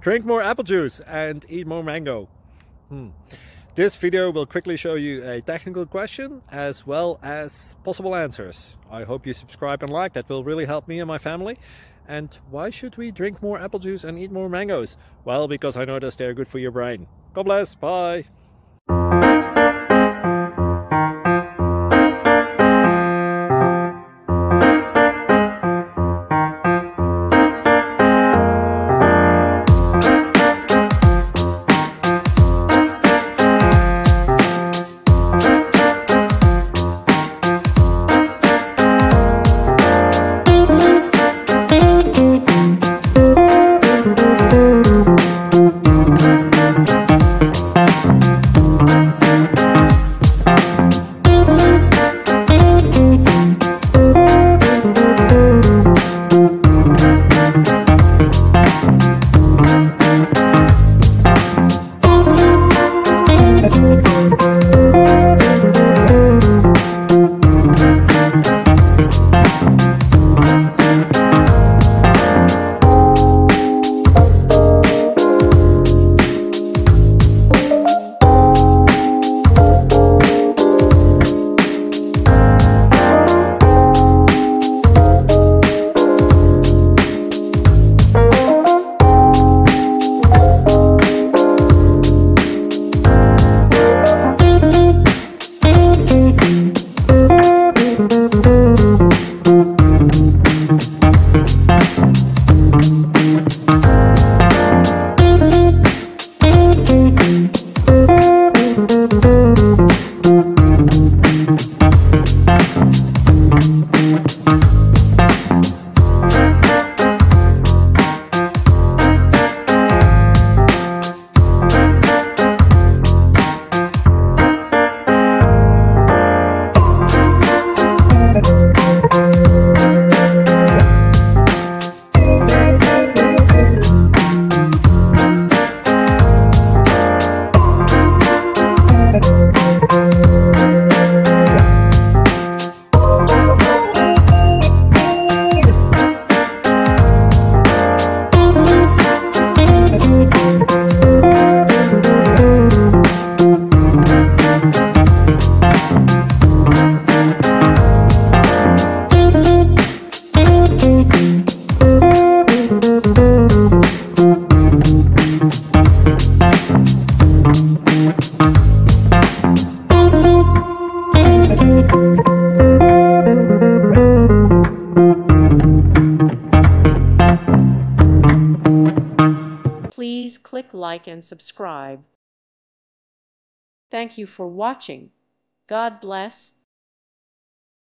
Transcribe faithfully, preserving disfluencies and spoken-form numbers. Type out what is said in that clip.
drink more apple juice and eat more mango. Hmm. This video will quickly show you a technical question as well as possible answers. I hope you subscribe and like, that will really help me and my family. And why should we drink more apple juice and eat more mangoes? Well, because I noticed they're good for your brain. God bless, bye! Please click like and subscribe. Thank you for watching. God bless.